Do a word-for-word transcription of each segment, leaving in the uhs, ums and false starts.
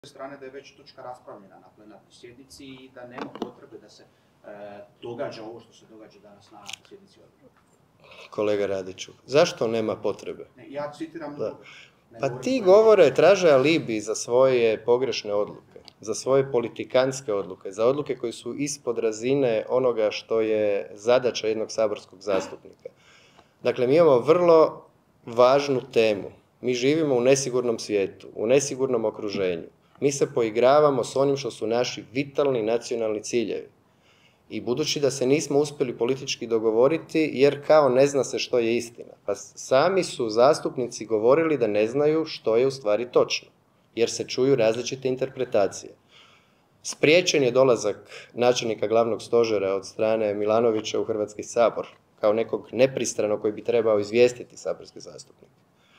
strane da je već točka raspravljena na plenarnoj sjednici i da nema potrebe da se e, događa ovo što se događa danas na sjednici odbora. Kolega Radiću, zašto nema potrebe? Ne, ja citiram... Da. Pa ti govore, traže alibi za svoje pogrešne odluke, za svoje politikanske odluke, za odluke koje su ispod razine onoga što je zadaća jednog saborskog zastupnika. Dakle, mi imamo vrlo važnu temu. Mi živimo u nesigurnom svijetu, u nesigurnom okruženju. Mi se poigravamo s onim što su naši vitalni nacionalni ciljevi. I budući da se nismo uspjeli politički dogovoriti, jer kao ne zna se što je istina. Pa sami su zastupnici govorili da ne znaju što je u stvari točno, jer se čuju različite interpretacije. Spriječen je dolazak načelnika glavnog stožera od strane Milanovića u Hrvatski sabor, kao nekog nepristranog koji bi trebao izvijestiti saborske zastupnike.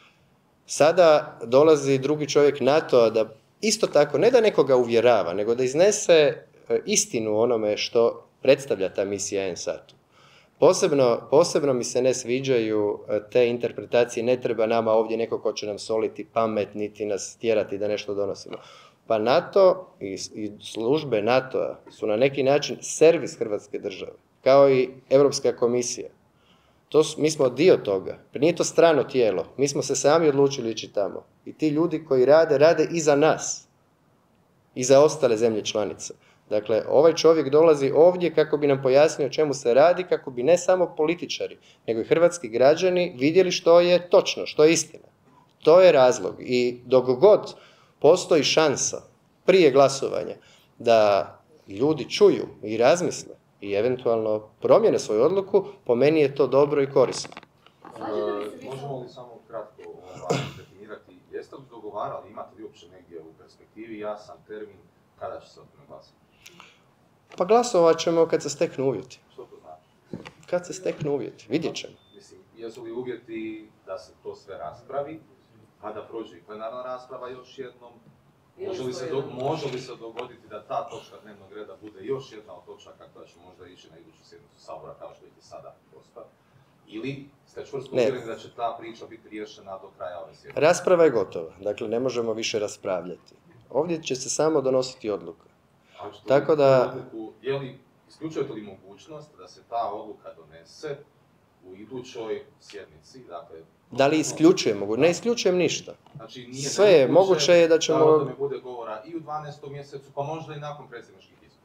Sada dolazi drugi čovjek NATO-a da isto tako, ne da nekoga uvjerava, nego da iznese istinu onome što predstavlja ta misija N S A T U. Posebno, posebno mi se ne sviđaju te interpretacije, ne treba nama ovdje neko ko će nam soliti pamet, niti nas tjerati da nešto donosimo. Pa NATO i, i službe NATO-a su na neki način servis Hrvatske države, kao i Europska komisija. To, mi smo dio toga, nije to strano tijelo, mi smo se sami odlučili ići tamo. I ti ljudi koji rade, rade i za nas, i za ostale zemlje članice. Dakle, ovaj čovjek dolazi ovdje kako bi nam pojasnio o čemu se radi, kako bi ne samo političari, nego i hrvatski građani vidjeli što je točno, što je istina. To je razlog. I dok god postoji šansa prije glasovanja da ljudi čuju i razmisle i eventualno promijene svoju odluku, po meni je to dobro i korisno. E, možemo li samo kratko ovaj, definirati, jeste li dogovarali, imate li uopće negdje u perspektivi jasan termin kada će se o tome glasati? Pa glasovat ćemo kad se steknu uvjeti. Što to znači? Kad se steknu uvjeti, vidjet ćemo. Mislim, jesu li uvjeti da se to sve raspravi, a da prođe i plenarna rasprava još jednom? Može li, se do, može li se dogoditi da ta točka dnevnog reda bude još jedna od točaka koja će možda ići na iduću sjednicu Sabora kao što je i sada postav? Ili ste čvrsto uvjereni da će ta priča biti riješena do kraja ove sjednice? Rasprava je gotova, dakle ne možemo više raspravljati. Ovdje će se samo donositi odluka. Tako da... Odluku, je li, isključujete li mogućnost da se ta odluka donese u idućoj sjednici? Dakle, da li isključujemo? Ne isključujem ništa. Znači, nije sve je, moguće je da ćemo... Da o tome bude govora i u dvanaestom mjesecu, pa možda i nakon predsjedničkih izbora.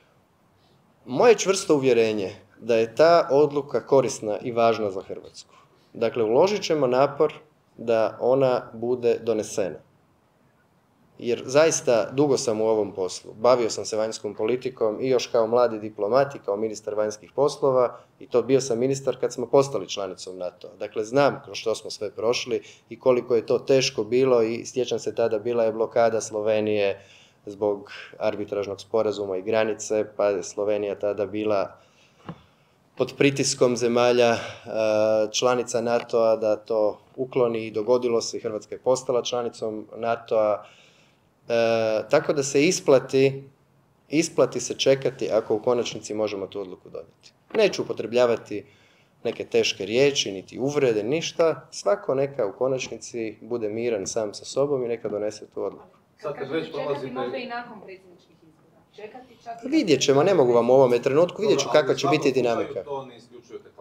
Moje čvrsto uvjerenje da je ta odluka korisna i važna za Hrvatsku. Dakle, uložit ćemo napor da ona bude donesena. Jer zaista dugo sam u ovom poslu. Bavio sam se vanjskom politikom i još kao mladi diplomat i kao ministar vanjskih poslova i to bio sam ministar kad smo postali članicom NATO-a. Dakle, znam kroz što smo sve prošli i koliko je to teško bilo i sjećam se tada bila je blokada Slovenije zbog arbitražnog sporazuma i granice, pa je Slovenija tada bila pod pritiskom zemalja članica NATO-a da to ukloni i dogodilo se i Hrvatska je postala članicom NATO-a. E, tako da se isplati, isplati se čekati ako u konačnici možemo tu odluku donijeti. Neću upotrebljavati neke teške riječi, niti uvrede, ništa. Svako neka u konačnici bude miran sam sa sobom i neka donese tu odluku. Sad kad već prolazite... možda i nakon predsjedničkih izbora. Čekati čak i... Vidjet ćemo, ne mogu vam u ovome trenutku, vidjet ću kakva će biti dinamika. To ne isključujete